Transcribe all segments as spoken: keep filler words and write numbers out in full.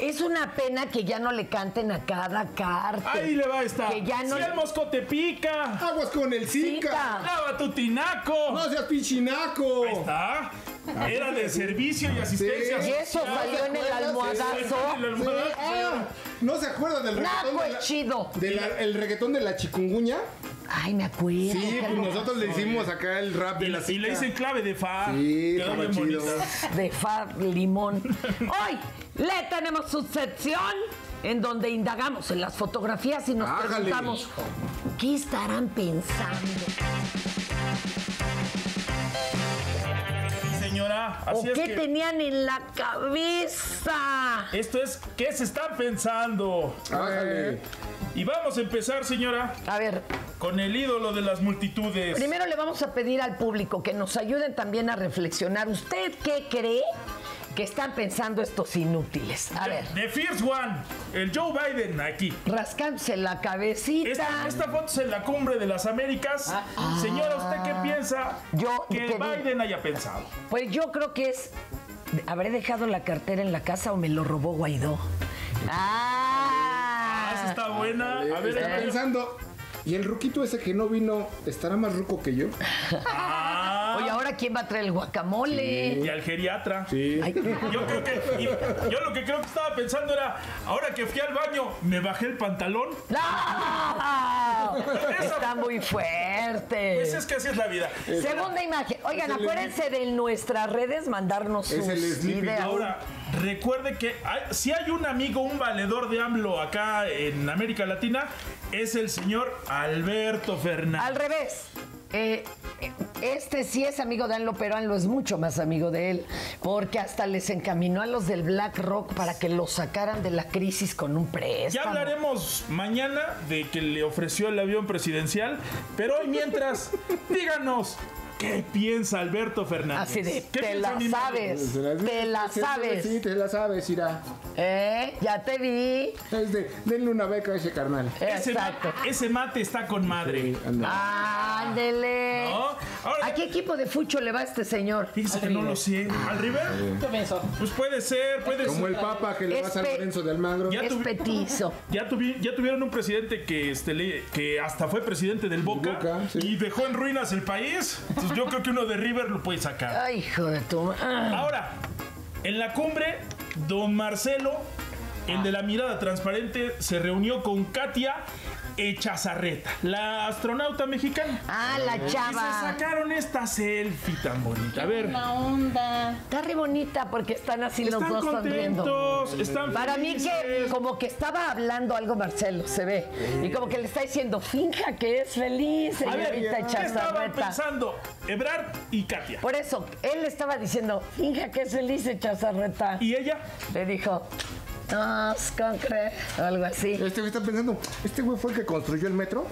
Es una pena que ya no le canten a cada carta. Ahí le va a estar. Que ya no si le... el mosco te pica. Aguas con el Zika. Zika. Lava tu tinaco. No seas pichinaco. Ahí está. Era de servicio y asistencia. Y eso social. salió en el almohadazo. En el Sí. almohadazo, Ah, señora. ¿no se acuerdan del reggaetón? Naco de es la- chido. de la- el reggaetón de la chikungunya. Ay, me acuerdo. Sí, pues nosotros le hicimos acá el rap de Y, la la- y le Zika. hice clave de fa. Sí, Quedó estaba bien chido. bonita. De Fab Limón. Hoy le tenemos su sección en donde indagamos en las fotografías y nos Ájale. preguntamos ¿qué estarán pensando? Señora, ¿O así es qué que tenían en la cabeza? esto es ¿qué se están pensando? Ájale. Y vamos a empezar, señora, A ver, con el ídolo de las multitudes. primero le vamos a pedir al público que nos ayuden también a reflexionar. ¿Usted qué cree que están pensando estos inútiles? A ver, The First One, el Joe Biden aquí. rascándose la cabecita. Esta, esta foto es en la cumbre de las Américas. Señora, ¿usted qué piensa Yo- que que- Biden haya pensado? Pues yo creo que es. ¿Habré dejado la cartera en la casa o me lo robó Guaidó? Ah, esa ¡Ah! está buena. A ver, Está el- pensando. ¿Y el ruquito ese que no vino estará más ruco que yo? Ah, Oye, ¿ahora quién va a traer el guacamole? y al geriatra. Sí. Ay, Yo creo que y- yo lo que creo que estaba pensando era, ahora que fui al baño, me bajé el pantalón. ¡No! Está muy fuerte. Pues es que así es la vida. Segunda imagen. Oigan, es el acuérdense de en nuestras redes mandarnos Es sus el Sleepy ideas. Ahora, recuerde que hay- si hay un amigo, un valedor de AMLO acá en América Latina, es el señor Alberto Fernández. Al revés. Eh, este sí es amigo de AMLO, pero AMLO es mucho más amigo de él, porque hasta les encaminó a los del BlackRock para que lo sacaran de la crisis con un préstamo. Ya hablaremos mañana de que le ofreció el avión presidencial, pero hoy mientras, díganos, ¿qué piensa Alberto Fernández? Así de, ¿Qué te piensa la mi madre? sabes, te la Sí, sabes. Sí, te la sabes, Ira. ¿Eh? Ya te vi. Es de, denle una beca a ese carnal. Ese Exacto. mate, ese mate está con madre. Sí, anda. Ándele. ¿No? Ahora- ¿A qué equipo de fucho le va este señor? Fíjese que no lo sé. ¿Al River? Pues puede ser, puede Como ser. el Papa que le Es va a San pe- Lorenzo de Almagro. Ya Es tuvi- petizo. Ya, tuvi- ya tuvieron un presidente que, este, le- que hasta fue presidente del Boca, Boca, sí. y dejó en ruinas el país. Entonces yo creo que uno de River lo puede sacar. Ay, hijo de tu... Ah. Ahora, en la cumbre, don Marcelo, el de la mirada transparente, se reunió con Katia Echazarreta, la astronauta mexicana. Ah, la Y se chava. sacaron esta selfie tan bonita. A ver, La onda. Está re bonita porque están así los están dos sonriendo. contentos, están Para mí que felices. como que estaba hablando algo Marcelo, se ve. Y como que le está diciendo, finja que es feliz, A ver, señorita ¿qué estaban Echazarreta. pensando Ebrard y Katia? Por eso, él le estaba diciendo, finja que es feliz, Echazarreta. Y ella, Le dijo, no, ¿cómo crees? O algo así. Este güey está pensando, ¿este güey fue el que construyó el metro?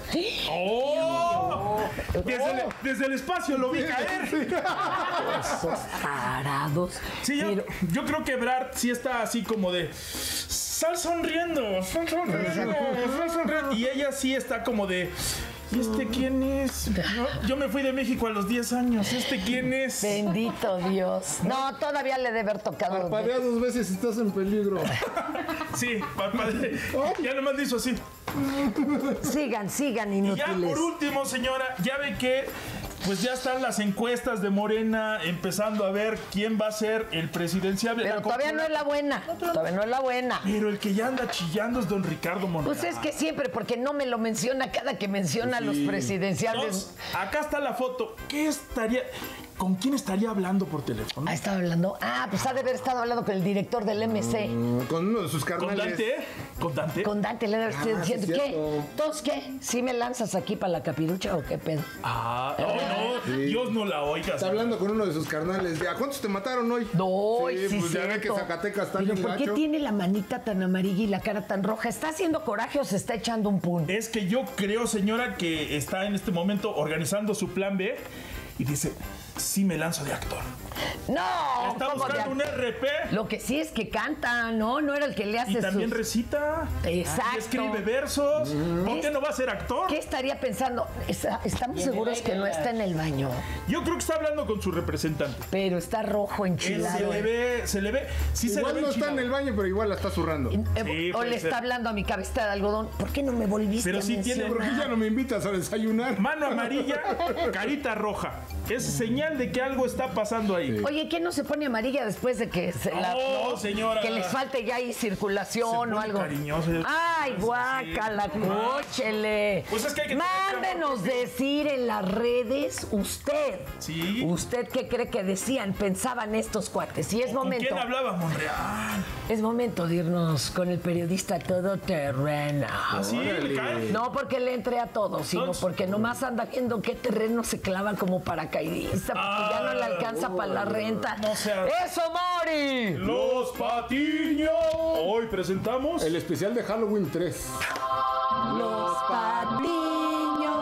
¡oh! Desde, el, desde el espacio lo vi caer. Esos tarados. Sí, yo, Pero- yo creo que Ebrard sí está así como de sal sonriendo, sal sonriendo, sal sonriendo. Y ella sí está como de ¿y este quién es? No, yo me fui de México a los diez años. ¿Este quién es? Bendito Dios. No, todavía le debe haber tocado. Parpadea dos veces y estás en peligro. Sí, parpadea. Ya nomás le hizo así. Sigan, sigan, Y ya inútiles. por último, señora, ya ve que pues ya están las encuestas de Morena empezando a ver quién va a ser el presidencial. Pero La todavía no es la buena. Todavía no es la buena. Pero el que ya anda chillando es don Ricardo Monreal. Pues es que siempre, porque no me lo menciona cada que menciona a los presidenciales. Entonces, acá está la foto. ¿Qué estaría? ¿Con quién estaría hablando por teléfono? ¿Ha estado hablando? Ah, pues ha de haber estado hablando con el director del M C. Mm, Con uno de sus ¿Con carnales. Dante? ¿Con Dante? Con Dante le debe estar Ah, diciendo, sí, ¿qué? cierto. ¿Todos qué? ¿Sí me lanzas aquí para la capirucha o qué pedo? Ah, oh, no, Dios no la oiga. Está hablando con uno de sus carnales. ¿A cuántos te mataron hoy? No, sí, sí, pues ya ve que cierto. Zacatecas está Pero bien ¿por qué gacho. tiene la manita tan amarilla y la cara tan roja? ¿Está haciendo coraje o se está echando un pun? Es que yo creo, señora, que está en este momento organizando su plan B y dice, sí me lanzo de actor. No, Está ¿cómo de buscando ac- un R P. Lo que sí es que canta, ¿no? No era el que le hace Y también sus... recita. Exacto. Y escribe versos. ¿Por qué Es- no va a ser actor? ¿Qué estaría pensando? Está- Estamos seguros que no está en el baño, Yo creo que está hablando con su representante. pero está rojo Él enchilado. se le ve, se le ve, sí se le Igual ve no está en enchilado. el baño, pero igual la está zurrando. Eh, Sí, o puede le ser. está hablando a mi cabeza de algodón. ¿Por qué no me volviste Pero a sí tiene- mencionar? ¿Por qué ya no me invitas a desayunar? Mano amarilla, carita roja. Es señal de que algo está pasando ahí. Oye, ¿quién no se pone amarilla después de que se la, No, señora. que les falte ya ahí circulación Se o pone algo? cariñoso. Ay, guácala, cóchele. Pues es que hay que tener Mándenos decir en las redes usted. Sí. ¿Usted qué cree que decían, pensaban estos cuates? Y es ¿Con momento, quién hablaba Monreal? es momento de irnos con el periodista todoterreno. Así le cae. No porque le entre a todo, sino Entonces- porque nomás anda viendo qué terreno se clava como paracaidista, porque ya no le alcanza para la renta. no sea- ¡Eso, Mori! Los Patiños. Hoy presentamos. El especial de Halloween tres. Los Patiños.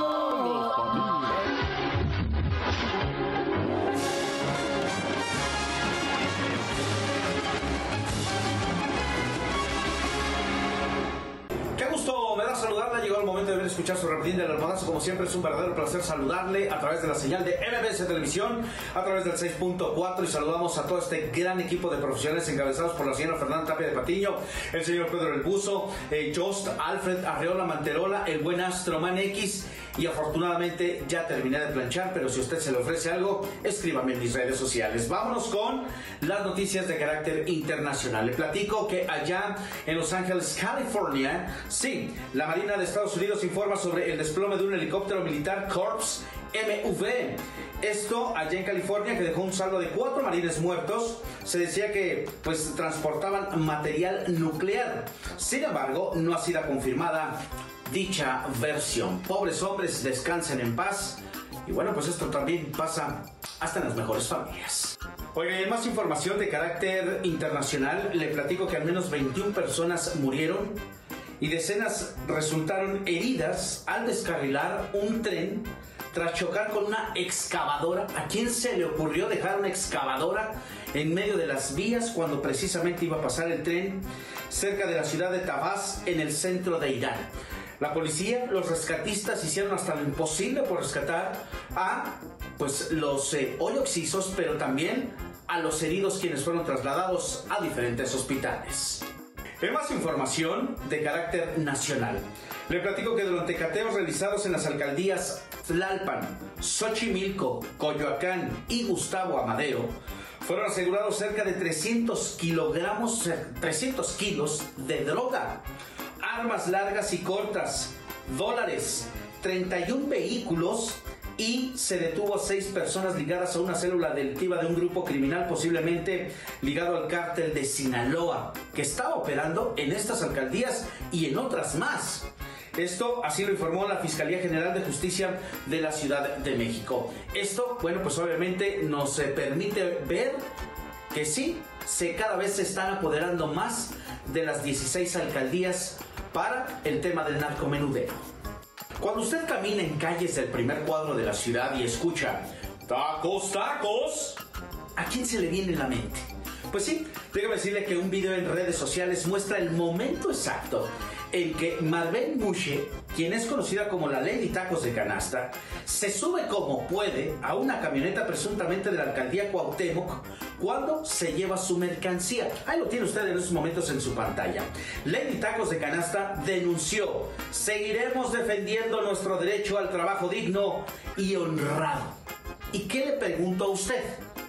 Qué gusto me da saludarla, llegó el momento de ver escuchar su repetín del almohadazo. Como siempre es un verdadero placer saludarle a través de la señal de M B S Televisión, a través del seis punto cuatro, y saludamos a todo este gran equipo de profesionales encabezados por la señora Fernanda Tapia de Patiño, el señor Pedro El Buzo, eh, Jost, Alfred Arreola Manterola, el buen Astroman X, y afortunadamente ya terminé de planchar, pero si a usted se le ofrece algo, escríbame en mis redes sociales. Vámonos con las noticias de carácter internacional. Le platico que allá en Los Ángeles, California, sí, la Marina de Estados Unidos informa sobre el desplome de un helicóptero militar Corps M V. Esto allá en California, que dejó un saldo de cuatro marines muertos. Se decía que pues transportaban material nuclear. Sin embargo, no ha sido confirmada dicha versión. Pobres hombres, descansen en paz. Y bueno, pues esto también pasa hasta en las mejores familias. Oiga, y en más información de carácter internacional, le platico que al menos veintiuna personas murieron y decenas resultaron heridas al descarrilar un tren tras chocar con una excavadora. ¿A quién se le ocurrió dejar una excavadora en medio de las vías cuando precisamente iba a pasar el tren cerca de la ciudad de Tabas, en el centro de Irán? La policía, los rescatistas hicieron hasta lo imposible por rescatar a pues los eh, hoy oxisos, pero también a los heridos, quienes fueron trasladados a diferentes hospitales. En más información de carácter nacional, le platico que durante cateos realizados en las alcaldías Tlalpan, Xochimilco, Coyoacán y Gustavo Amadero, fueron asegurados cerca de trescientos kilogramos, trescientos kilos de droga, armas largas y cortas, dólares, treinta y un vehículos, y se detuvo a seis personas ligadas a una célula delictiva de un grupo criminal posiblemente ligado al cártel de Sinaloa, que estaba operando en estas alcaldías y en otras más. Esto así lo informó la Fiscalía General de Justicia de la Ciudad de México. Esto, bueno, pues obviamente nos eh, permite ver que sí, se cada vez se están apoderando más de las dieciséis alcaldías para el tema del narcomenudeo. Cuando usted camina en calles del primer cuadro de la ciudad y escucha tacos, tacos, ¿a quién se le viene en la mente? Pues sí, déjame decirle que un video en redes sociales muestra el momento exacto en que Marlene Mushe, quien es conocida como la Lady Tacos de Canasta, se sube como puede a una camioneta presuntamente de la alcaldía Cuauhtémoc cuando se lleva su mercancía. Ahí lo tiene usted en estos momentos en su pantalla. Lady Tacos de Canasta denunció: seguiremos defendiendo nuestro derecho al trabajo digno y honrado. ¿Y qué le pregunto a usted?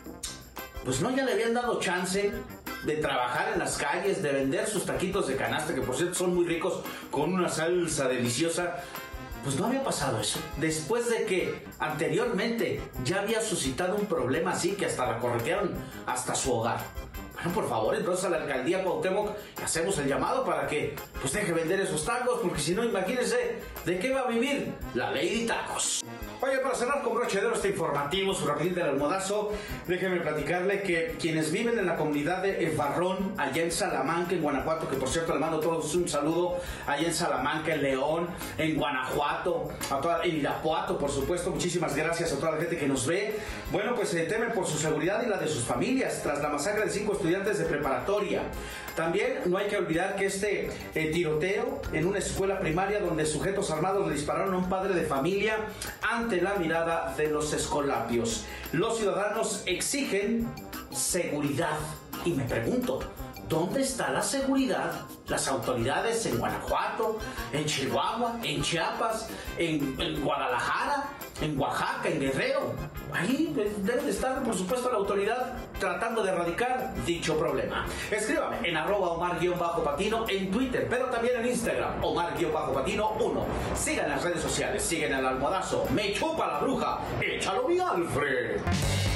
Pues no, ya le habían dado chance de trabajar en las calles, de vender sus taquitos de canasta, que por cierto son muy ricos, con una salsa deliciosa. Pues no había pasado eso. Después de que anteriormente ya había suscitado un problema así, que hasta la corretearon hasta su hogar. Bueno, por favor, entonces a la alcaldía Cuauhtémoc hacemos el llamado para que pues deje vender esos tacos, porque si no, imagínense de qué va a vivir la ley de tacos. Oye, para cerrar con broche de oro este informativo, su rapidín del almohadazo, déjenme platicarle que quienes viven en la comunidad de Evarrón, allá en Salamanca, en Guanajuato, que por cierto le mando a todos un saludo, allá en Salamanca, en León, en Guanajuato, a toda, en Irapuato, por supuesto, muchísimas gracias a toda la gente que nos ve. Bueno, pues se temen por su seguridad y la de sus familias, tras la masacre de cinco estudiantes de preparatoria. También no hay que olvidar que este eh, tiroteo en una escuela primaria donde sujetos armados le dispararon a un padre de familia ante la mirada de los escolapios. Los ciudadanos exigen seguridad. Y me pregunto, ¿dónde está la seguridad? Las autoridades en Guanajuato, en Chihuahua, en Chiapas, en, en Guadalajara, en Oaxaca, en Guerrero. Ahí debe de estar, por supuesto, la autoridad tratando de erradicar dicho problema. Escríbame en arroba Omar-Patino en Twitter, pero también en Instagram, Omar-Patino uno. Sigan las redes sociales, siguen al almohadazo. Me chupa la bruja, échalo mi Alfred.